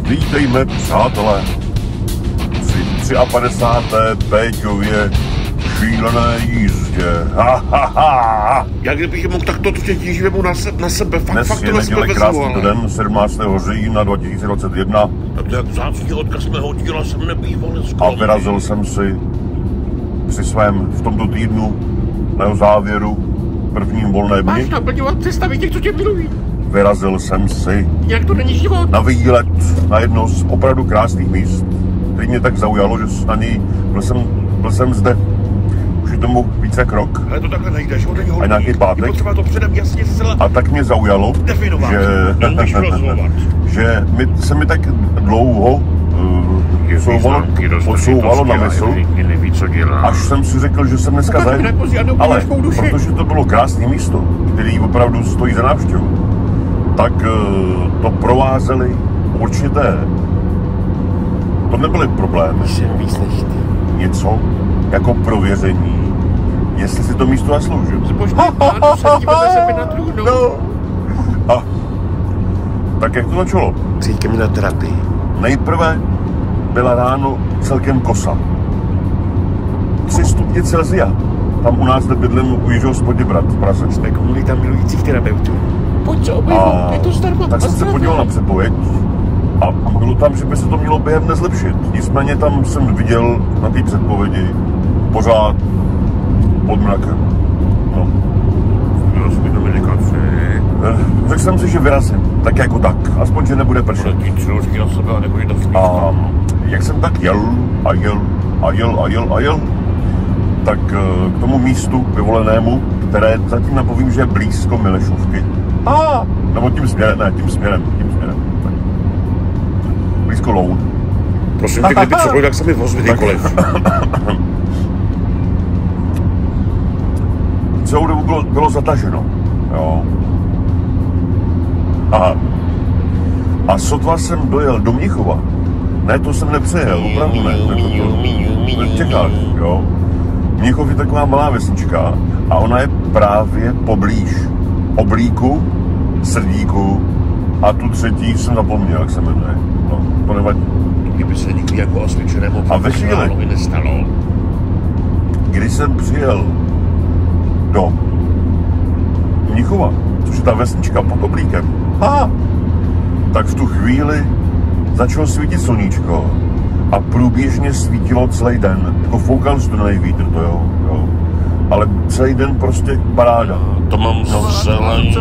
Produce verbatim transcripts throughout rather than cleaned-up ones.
Vítejme, přátelé, při padesáté třetí Péťově šílené jízdě. Ha, ha, ha. Já kdybych mohl, tak to těch vemu na, se, na sebe. Fakt, Dnes fakt je neděle, krásný den, sedmnáctého října dva tisíce dvacet jedna. Tak to jak vzácný odkaz mého díla jsem nebýval skromný. A vyrazil jsem si při svém v tomto týdnu na jeho závěru prvním volném dni. Máš naplňovat představy těch, co tě milují. Vyrazil jsem si Jak to není život? na výlet na jedno z opravdu krásných míst, který mě tak zaujalo, že na něj byl jsem, byl jsem zde už je tomu více jak rok. Ale to takhle nejde, že on není hodný. A nějaký pátek. Je potřeba to předem jasně zcela A tak mě zaujalo, definovat. že, že mi, se mi tak dlouho uh, souvalo, posouvalo na mysl, neví, co dělá. až jsem si řekl, že jsem dneska zajedu. Ale protože to bylo krásné místo, který opravdu stojí za návštěvu, tak uh, to provázely určité, to nebyly problémy, něco jako prověření, jestli si to místo zasloužil. No. A tak jak to začalo? Přijďte mi na terapii. Nejprve byla ráno celkem kosa. tři stupně Celsia. Tam u nás zde bydlím u Jiřího Spodibrat v Praze. Jsme komunita milujících terapeutů. Pojď se obejmout, je to zdarma. Tak jsem se podíval na předpověď a bylo tam, že by se to mělo během dne zlepšit. Nicméně tam jsem viděl na té předpovědi pořád pod mrakem. No. Řekl jsem si, že vyrazím, tak jako tak, aspoň, že nebude pršet. A jak jsem tak jel a jel a jel a jel a jel, tak k tomu místu vyvolenému, které zatím napovím, že je blízko Milešovky. A nebo tím směrem, ne, tím směrem, tím směrem. Tak. Blízko Loun. Prosím tě, kdyby cokoliv, tak se mi vozvi kdykoliv. Celou dobu bylo, bylo zataženo, jo. Aha. A sotva jsem dojel do Mnichova. Ne, to jsem nepřejel, opravdu ne. To v Čechách, jo. Mnichov je taková malá vesnička a ona je právě poblíž Oblíku, Srdíku a tu třetí jsem zapomněl, jak se jmenuje. No, to nevadí. Kdyby se nikdy jako osvědčenému a ve chvíli, nestalo, kdy jsem přijel do Mnichova, což je ta vesnička pod Oblíkem, aha, tak v tu chvíli začalo svítit sluníčko a průběžně svítilo celý den. Jako foukal studený vítr, to jo, jo. Ale celý den prostě paráda. To mám no. Zelený.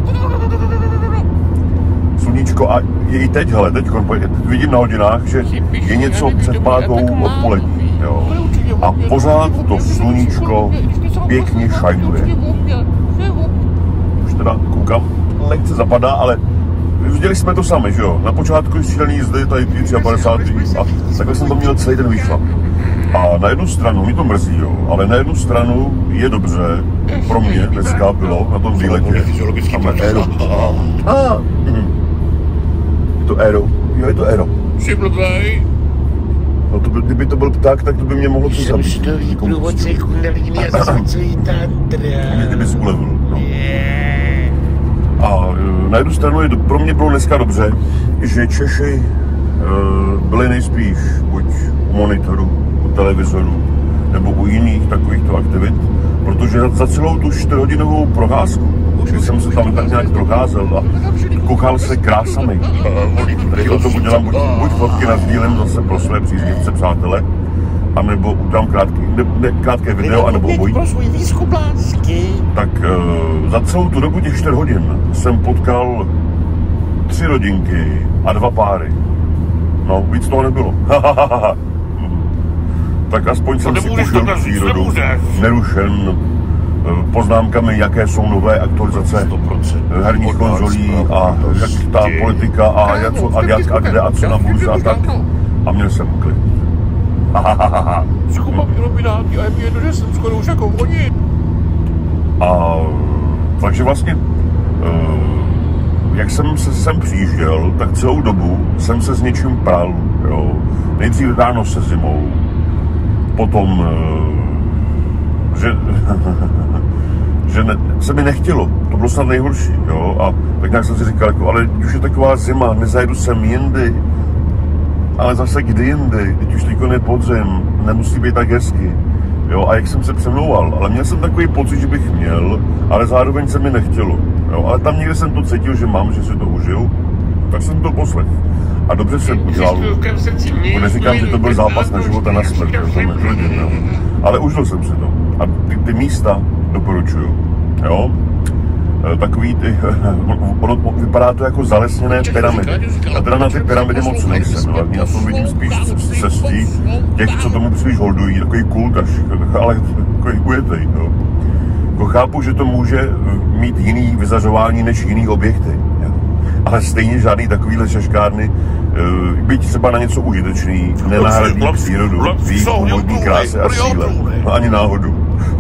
Sluníčko a je i teď, hele, teď vidím na hodinách, že je něco před pátou odpolední, jo. A pořád to sluníčko pěkně šajnuje. Už teda koukám, lehce zapadá, ale viděli jsme to sami, že jo? Na počátku šílený jízdy, tady padesát tři a takhle jsem to měl celý den vyšlap. A na jednu stranu, mi to mrzí, jo, ale na jednu stranu je dobře, pro mě dneska bylo na tom výletě, máme Aero. A, je to Aero, jo, je to Aero. Jsi blbej. No to by, kdyby to byl pták, tak to by mě mohlo co zabít. Jsem průvodce kundalíny a zazvacují tantra. Kdyby jsi ulevil, no. A na jednu stranu je, pro mě bylo dneska dobře, že Češi uh, byli nejspíš buď u monitoru, u televizoru, nebo u jiných takovýchto aktivit, protože za, za celou tu čtyřhodinovou procházku, když jsem se tam tak nějak procházel a koukal se krásami, tady o tomu dělám buď, buď fotky nazdílem zase pro své příznivce, přátele, anebo udělám krátký, ne, ne, krátké video, anebo obojí. Tak uh, za celou tu dobu těch čtyř hodin jsem potkal tři rodinky a dva páry. No, víc toho nebylo. Tak aspoň jsem si pošel přírodu, nerušen uh, poznámkami, jaké jsou nové aktualizace herních konzolí a jak ta politika a jak, a jak a kde a co na burze a tak. A měl jsem klid. Zkoumám ilumináty a je mi jedno, že jsem skoro už jako oni. A takže vlastně, jak jsem se sem přijížděl, tak celou dobu jsem se s něčím pral, jo. Nejdřív ráno se zimou, potom, že, že ne, se mi nechtělo, to bylo snad nejhorší, jo. A tak nějak jsem si říkal, jako, ale už je taková zima, nezajedu sem jindy, ale zase kdy jindy, teď už teďko je podzim, nemusí být tak hezky. Jo, a jak jsem se přemlouval, ale měl jsem takový pocit, že bych měl, ale zároveň se mi nechtělo. Jo, ale tam někde jsem to cítil, že mám, že si to užil, tak jsem to poslech. A dobře jsem udělal. Neříkám, že to byl zápas na život a na smrt, to netvrdím, jo. Ale užil jsem si to. A ty, ty místa doporučuju. Jo? Takový ty, ono vypadá to jako zalesněné pyramidy. A teda na ty pyramidy moc nejsem, no, já to vidím spíš cestí těch, co tomu příliš holdují, takový kulkaš, ale takový ujetej, jo. Jako chápu, že to může mít jiný vyzařování než jiný objekty, jo. Ale stejně žádný takovýhle šaškárny, byť třeba na něco užitečný, nenahradí přírodu, její původní krásy a síle. No, ani náhodu.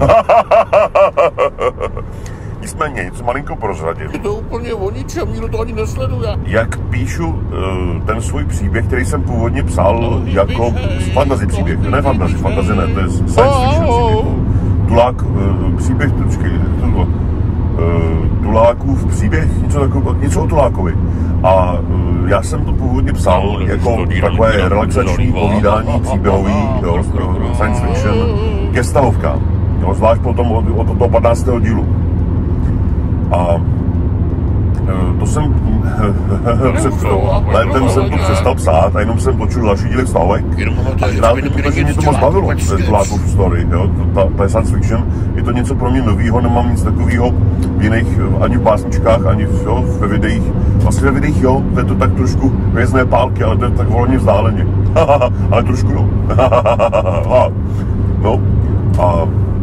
Nicméně, něco malinko prozradím. Je to úplně o ničem, nikdo to ani nesleduje. Jak píšu ten svůj příběh, který jsem původně psal no, jako fantasy příběh, ne fantasy, fantasy ne, to je science fiction příběh. Tulák, příběh, počkej, to bylo, Tulákův příběh, něco, takového, něco o Tulákovi. A já jsem to původně psal no, jako takové relaxační povídání příběhový, jo, science fiction, gestahovka, jo, zvlášť potom od, od toho patnáctého dílu. A to jsem před létem jsem to přestal psát a jenom jsem točil další dílek stávek. A krátky, protože mě to moc bavilo, Tulákův story, jo, ta, ta je science fiction, je to něco pro mě novýho, nemám nic takového v jiných, ani v básničkách, ani v, jo, ve videích. Vlastně ve videích jo, to je to tak trošku hvězdné pálky, ale to je tak volně vzdáleně. Ale trošku jo. No, a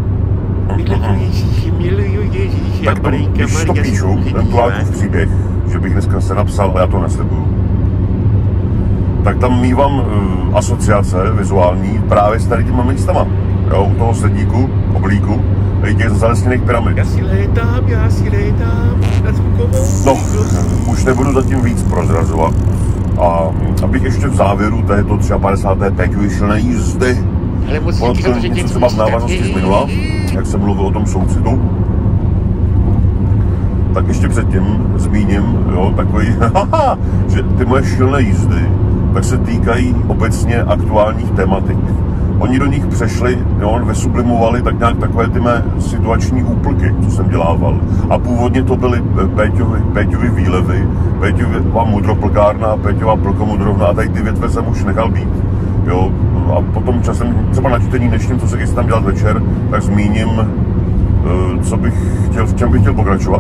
tak to, když to píšu, ten Tulákův příběh, že bych dneska se napsal, ale já to neslibuju, tak tam mívám uh, asociace vizuální právě s tady těma místama. Jo, u toho sedíku, oblíku, těch zalesněných pyramid. Já si létám, já si létám na zvukovou. No, už nebudu zatím víc prozrazovat. A abych ještě v závěru této padesáté páté šilné jízdy podotkl něco třeba v návaznosti z minula, jak jsem mluvil o tom soucitu, tak ještě předtím zmíním, jo, takový, že ty moje šilné jízdy tak se týkají obecně aktuálních tematik. Oni do nich přešli, jo, vysublimovali tak nějak takové ty mé situační úplky, co jsem dělával. A původně to byly Péťovy, Péťovy výlevy, Péťova mudroplkárna, Péťova plkomudrovna a tady ty větve jsem už nechal být. Jo, a potom časem, třeba na čtení dnešním, co se chystám dělat večer, tak zmíním, co bych chtěl, v čem bych chtěl pokračovat.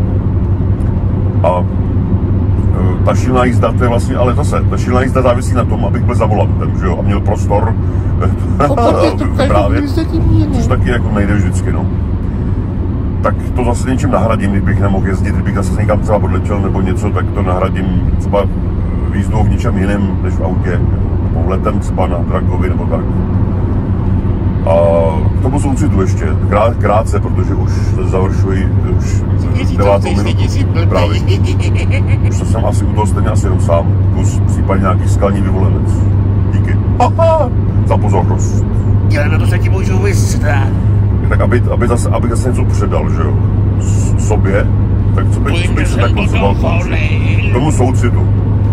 A ta šílená jízda, to je vlastně, ale zase, ta šílená jízda závisí na tom, abych byl za volantem, že jo, a měl prostor právě, což taky jako nejde vždycky, no. Tak to zase něčím nahradím, kdybych nemohl jezdit, kdybych zase někam třeba odletěl nebo něco, tak to nahradím třeba jízdou v něčem jiném, než v autě, nebo letem třeba na Drakovi nebo tak. A k tomu soucitu ještě, krát, krátce, protože už završuji už devátou minutu právě. Už to jsem asi u toho stejně asi jenom sám, plus případně nějaký skalní vyvolenec. Díky. Aha, za pozornost. Já na to se ti můžu vysrat. Tak aby, aby zase, abych zase něco předal, že jo, S, sobě, tak co bych, co bych se tak nazval tomu soucitu.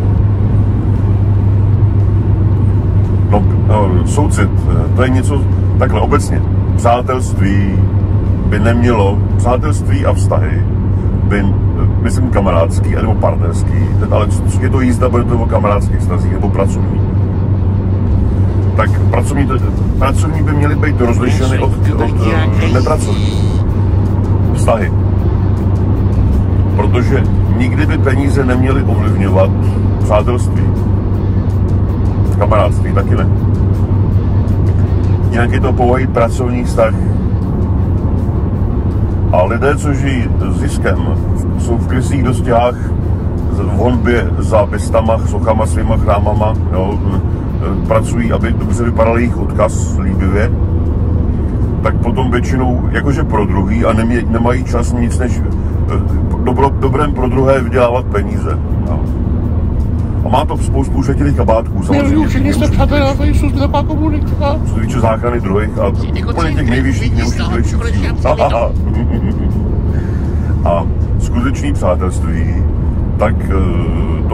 No, no, soucit, to je něco takhle obecně. Přátelství by nemělo, přátelství a vztahy by, myslím, kamarádský nebo partnerský, ale je to jízda, bude to o kamarádských vztazích nebo pracovní. Tak pracovní, pracovní by měly být rozlišeny od, od nepracovních. Vztahy. Protože nikdy by peníze neměly ovlivňovat přátelství. Kamarádství taky ne. Jinak je to povahy pracovní vztah. A lidé, co žijí ziskem, jsou v krysích dostihách, v honbě za bestama, sochama, svýma chrámama, jo, pracují, aby dobře vypadal jejich odkaz líbivě, tak potom většinou jakože pro druhý a nemí, nemají čas nic než dobro, dobrém pro druhé vydělávat peníze. Jo. A má to spoustu ušetilých kabátků, samozřejmě. Všichni jste přátelé na Facebooku, kde má komunika. Co se týče záchrany druhých a úplně těch nejvyšších, neušetilejších cílů. A skutečný přátelství, tak to